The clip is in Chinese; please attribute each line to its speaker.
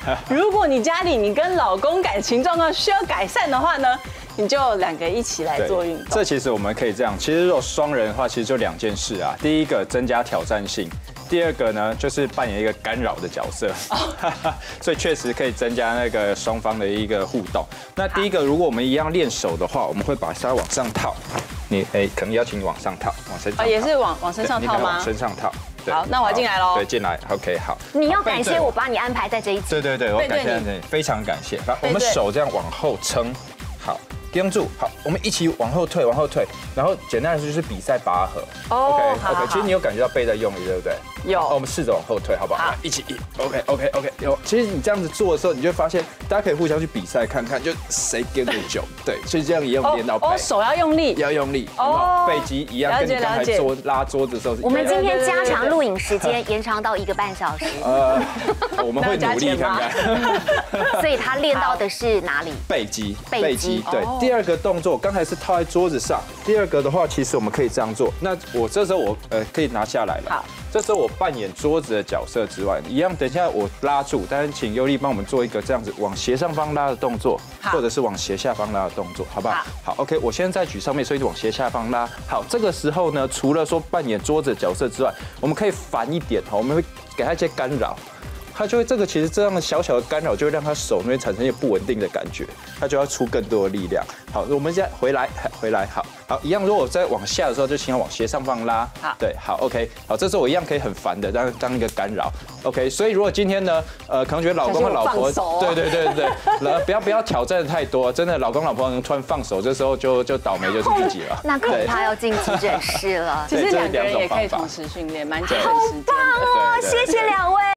Speaker 1: 如果你家里你跟老公感情状况需要改善的话呢，你就2个一起来做运动。
Speaker 2: 这其实我们可以这样，其实如果双人的话，其实就2件事啊。第一个增加挑战性。第二个呢，就是扮演一个干扰的角色，所以确实可以增加那个双方的一个互动。那第一个，如果我们一样练手的话，我们会把它往上套，可能邀请你往上套，往身上套。
Speaker 1: 也是往身上套吗？
Speaker 2: 往身上套。
Speaker 1: 好，那我进来喽。
Speaker 2: 对，进来 ，OK， 好。
Speaker 3: 你要感谢我把你安排在这一集。
Speaker 2: 对，我感谢你，非常感谢。好，我们手这样往后撑，好。盯住，好，我们一起往后退，然后简单来说就是比赛拔河。OK， 其实你有感觉到背在用力，对不对？
Speaker 1: 有。
Speaker 2: 我们试着往后退，好不好？一起，OK， 有。其实你这样子做的时候，你就会发现大家可以互相去比赛看看，就谁盯得久。对，所以这样也有练到背。
Speaker 1: 手要用力，
Speaker 2: 要用力。背肌一样，跟你刚才拉桌子的时候。
Speaker 3: 我们今天加长录影时间，延长到1个半小时。
Speaker 2: 我们会努力看看。
Speaker 3: 所以他练到的是哪里？
Speaker 2: 背肌。对。第二个动作，刚才是套在桌子上。第二个的话，其实我们可以这样做。那我这时候可以拿下来了。
Speaker 1: 好，
Speaker 2: 这时候我扮演桌子的角色之外，一样，等一下我拉住，但是请优丽帮我们做一个这样子往斜上方拉的动作，或者是往斜下方拉的动作，好不好？好 ，OK， 我现在在举上面，所以往斜下方拉。好，这个时候呢，除了说扮演桌子的角色之外，我们可以反一点，我们会给他一些干扰。它就会其实这样的小小的干扰，就会让他手那边产生一些不稳定的感觉，他就要出更多的力量。好，我们现在回来，好，一样。如果我再往下的时候，就请他往斜上方拉。
Speaker 1: 好，
Speaker 2: 对，好 ，OK， 好，这时候我一样可以很烦的当一个干扰 ，OK。所以如果今天呢，可能觉得老公和老婆，对，不要挑战的太多，真的老公老婆能突然放手，这时候就倒霉就是自己了。
Speaker 3: 那恐怕要进急诊室了。
Speaker 1: 其实2个人也可以同时训练，蛮节省时间的。
Speaker 3: 好棒哦，谢谢2位。